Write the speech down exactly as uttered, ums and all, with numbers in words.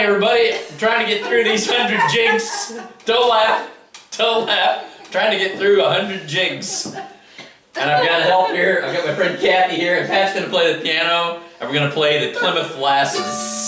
everybody. I'm trying to get through these hundred jigs. Don't laugh. Don't laugh. I'm trying to get through a hundred jigs. And I've got help here. I've got my friend Kathy here, and Pat's going to play the piano, and we're going to play the Plymouth Lasses.